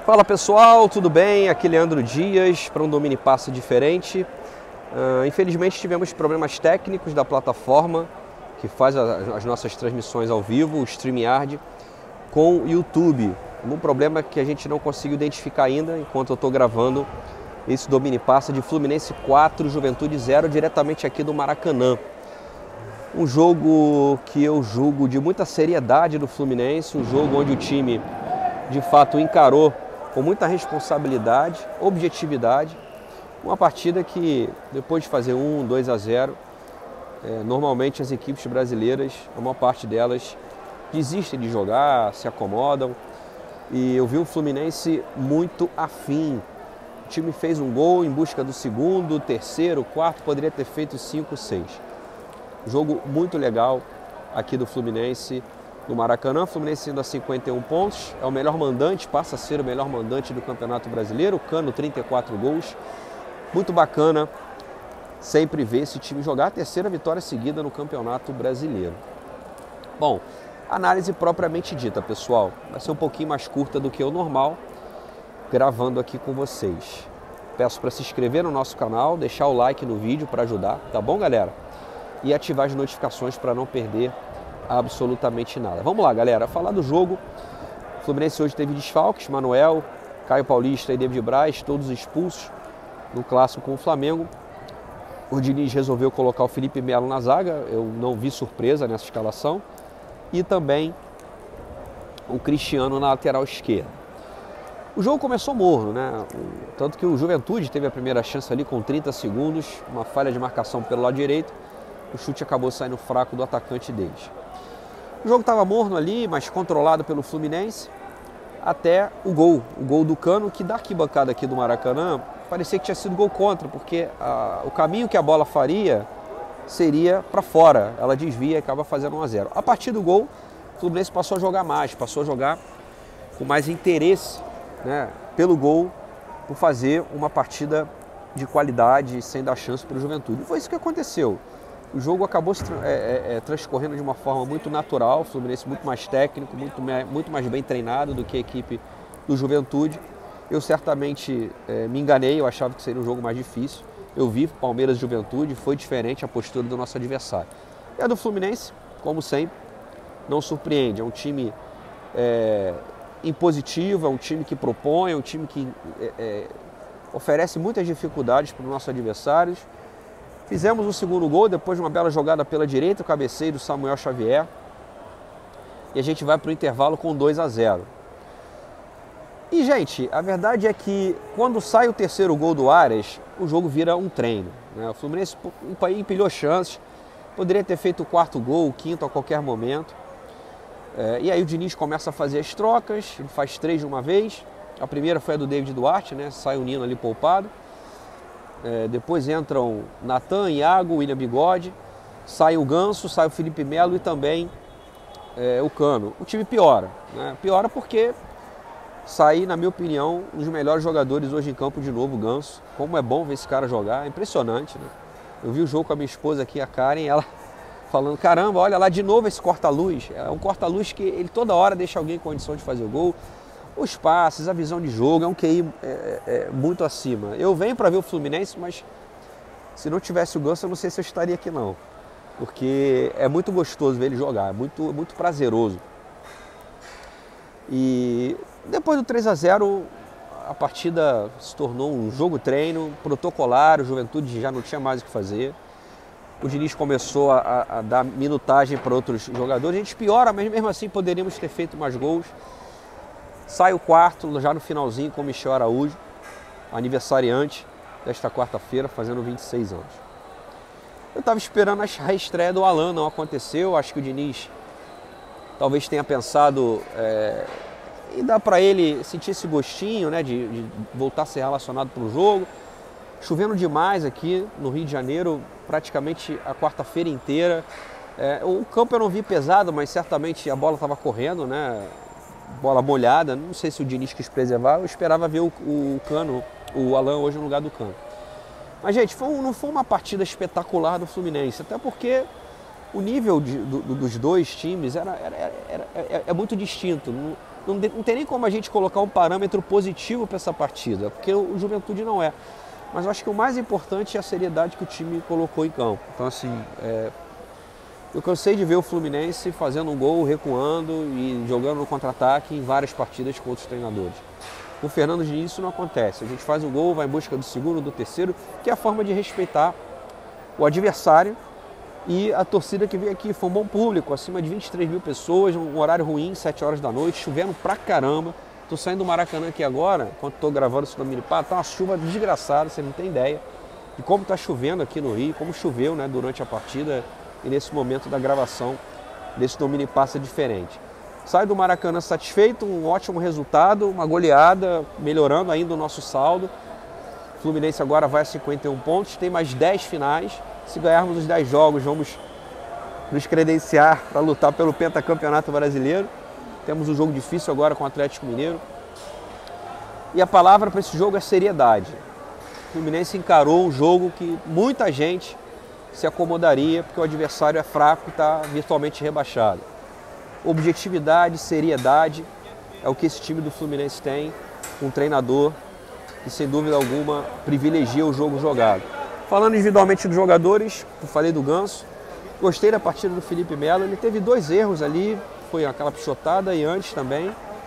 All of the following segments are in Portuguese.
Fala pessoal, tudo bem? Aqui Leandro Dias para um Domini Passe diferente. Infelizmente tivemos problemas técnicos da plataforma que faz as nossas transmissões ao vivo, o StreamYard, com o YouTube. Um problema que a gente não conseguiu identificar ainda enquanto eu estou gravando esse Domini Passe de Fluminense 4, Juventude 0, diretamente aqui do Maracanã. Um jogo que eu julgo de muita seriedade do Fluminense, um jogo onde o time de fato encarou com muita responsabilidade, objetividade, uma partida que depois de fazer 2 a 0, normalmente as equipes brasileiras, a maior parte delas, desistem de jogar, se acomodam, e eu vi o Fluminense muito afim. O time fez um gol em busca do segundo, terceiro, quarto, poderia ter feito 5, 6. Jogo muito legal aqui do Fluminense no Maracanã. O Fluminense indo a 51 pontos, é o melhor mandante, passa a ser o melhor mandante do Campeonato Brasileiro. O Cano, 34 gols. Muito bacana sempre ver esse time jogar, a terceira vitória seguida no Campeonato Brasileiro. Bom, análise propriamente dita, pessoal, vai ser um pouquinho mais curta do que o normal, gravando aqui com vocês. Peço para se inscrever no nosso canal, deixar o like no vídeo para ajudar, tá bom, galera? E ativar as notificações para não perder absolutamente nada. Vamos lá, galera, falar do jogo. O Fluminense hoje teve desfalques, Manuel, Caio Paulista e David Braz, todos expulsos no clássico com o Flamengo. O Diniz resolveu colocar o Felipe Melo na zaga, eu não vi surpresa nessa escalação. E também o Cristiano na lateral esquerda. O jogo começou morno, né? Tanto que o Juventude teve a primeira chance ali com 30 segundos, uma falha de marcação pelo lado direito. O chute acabou saindo fraco do atacante deles. O jogo estava morno ali, mas controlado pelo Fluminense, até o gol do Cano, que da arquibancada aqui do Maracanã, parecia que tinha sido gol contra, porque o caminho que a bola faria seria para fora, ela desvia e acaba fazendo 1 a 0. A partir do gol, o Fluminense passou a jogar mais, passou a jogar com mais interesse, né, pelo gol, por fazer uma partida de qualidade sem dar chance para o Juventude. E foi isso que aconteceu. O jogo acabou transcorrendo de uma forma muito natural, o Fluminense muito mais técnico, muito mais bem treinado do que a equipe do Juventude. Eu certamente me enganei, eu achava que seria um jogo mais difícil. Eu vi Palmeiras e Juventude, foi diferente a postura do nosso adversário. E a do Fluminense, como sempre, não surpreende. É um time impositivo, é um time que propõe, é um time que oferece muitas dificuldades para os nossos adversários. Fizemos o segundo gol depois de uma bela jogada pela direita, o cabeceio do Samuel Xavier. E a gente vai para o intervalo com 2 a 0. E, gente, a verdade é que quando sai o terceiro gol do Arias, o jogo vira um treino, né? O Fluminense empilhou chances, poderia ter feito o quarto gol, o quinto a qualquer momento. E aí o Diniz começa a fazer as trocas, ele faz 3 de uma vez. A primeira foi a do David Duarte, né? Sai o Nino ali poupado. Depois entram Natan, Iago, William Bigode, sai o Ganso, sai o Felipe Melo e também o Cano. O time piora, né? Piora porque sai, na minha opinião, um dos melhores jogadores hoje em campo de novo, o Ganso. Como é bom ver esse cara jogar, é impressionante, né? Eu vi o jogo com a minha esposa aqui, a Karen, ela falando, caramba, olha lá de novo esse corta-luz. É um corta-luz que ele toda hora deixa alguém em condição de fazer o gol. Os passes, a visão de jogo, é um QI muito acima. Eu venho para ver o Fluminense, mas se não tivesse o Ganso, eu não sei se eu estaria aqui não. Porque é muito gostoso ver ele jogar, é muito prazeroso. E depois do 3 a 0, a partida se tornou um jogo-treino, protocolar, o Juventude já não tinha mais o que fazer. O Diniz começou a dar minutagem para outros jogadores. A gente piora, mas mesmo assim poderíamos ter feito mais gols. Sai o quarto, já no finalzinho, com o Michel Araújo, aniversariante desta quarta-feira, fazendo 26 anos. Eu estava esperando a reestreia do Alan, não aconteceu. Acho que o Diniz talvez tenha pensado em dar para ele sentir esse gostinho, né, de voltar a ser relacionado para o jogo. Chovendo demais aqui no Rio de Janeiro, praticamente a quarta-feira inteira. O campo eu não vi pesado, mas certamente a bola estava correndo, né? Bola molhada, não sei se o Diniz quis preservar, eu esperava ver o Cano, o Alan hoje no lugar do Cano. Mas, gente, não foi uma partida espetacular do Fluminense, até porque o nível dos dois times é muito distinto. não tem nem como a gente colocar um parâmetro positivo para essa partida, porque o Juventude não é. Mas eu acho que o mais importante é a seriedade que o time colocou em campo. Então, assim, eu cansei de ver o Fluminense fazendo um gol, recuando e jogando no contra-ataque em várias partidas com outros treinadores. Com o Fernando Diniz isso não acontece. A gente faz um gol, vai em busca do segundo, do terceiro, que é a forma de respeitar o adversário e a torcida que veio aqui. Foi um bom público, acima de 23 mil pessoas, um horário ruim, 7 horas da noite, chovendo pra caramba. Tô saindo do Maracanã aqui agora, enquanto tô gravando esse Dominipá, tá uma chuva desgraçada, você não tem ideia de como tá chovendo aqui no Rio, como choveu, né, durante a partida e nesse momento da gravação desse Dominipá diferente. Sai do Maracanã satisfeito, um ótimo resultado, uma goleada, melhorando ainda o nosso saldo. O Fluminense agora vai a 51 pontos, tem mais 10 finais. Se ganharmos os 10 jogos, vamos nos credenciar para lutar pelo pentacampeonato brasileiro. Temos um jogo difícil agora com o Atlético Mineiro. E a palavra para esse jogo é seriedade. O Fluminense encarou um jogo que muita gente se acomodaria, porque o adversário é fraco e está virtualmente rebaixado. Objetividade, seriedade é o que esse time do Fluminense tem, um treinador que, sem dúvida alguma, privilegia o jogo jogado. Falando individualmente dos jogadores, eu falei do Ganso, gostei da partida do Felipe Melo, ele teve 2 erros ali, foi aquela pichotada e antes também.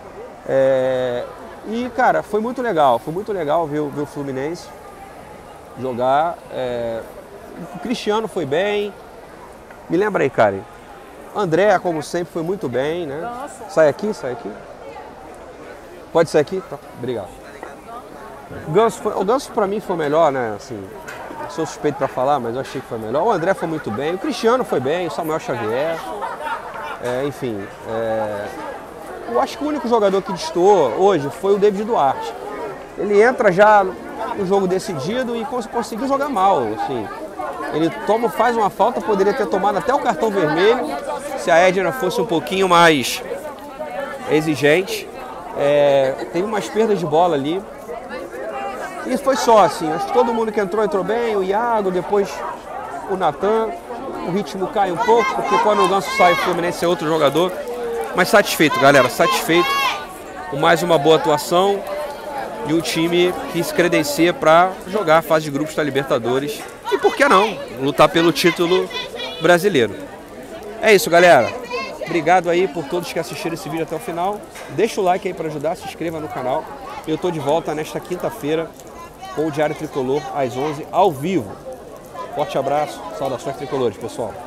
E, cara, foi muito legal ver o Fluminense jogar. O Cristiano foi bem. Me lembra aí, Karen. André, como sempre, foi muito bem, né? Nossa. Sai aqui. Pode sair aqui? Tá, obrigado. O Ganso pra mim foi melhor, né? Assim, sou suspeito pra falar, mas eu achei que foi melhor. O André foi muito bem, o Cristiano foi bem, o Samuel Xavier. Enfim, eu acho que o único jogador que destoou hoje foi o David Duarte. Ele entra já no jogo decidido e conseguiu jogar mal, assim. Ele faz uma falta, poderia ter tomado até o cartão vermelho, se a Edna fosse um pouquinho mais exigente. Teve umas perdas de bola ali. E foi só, assim, acho que todo mundo que entrou bem, o Iago, depois o Natan. O ritmo cai um pouco, porque quando o Ganso sai, o Fluminense é outro jogador. Mas satisfeito, galera, satisfeito com mais uma boa atuação de um time que se credencia para jogar a fase de grupos da Libertadores. E por que não? Lutar pelo título brasileiro. É isso, galera. Obrigado aí por todos que assistiram esse vídeo até o final. Deixa o like aí para ajudar, se inscreva no canal. Eu tô de volta nesta quinta-feira com o Diário Tricolor às 11 ao vivo. Forte abraço, saudações tricolores, pessoal.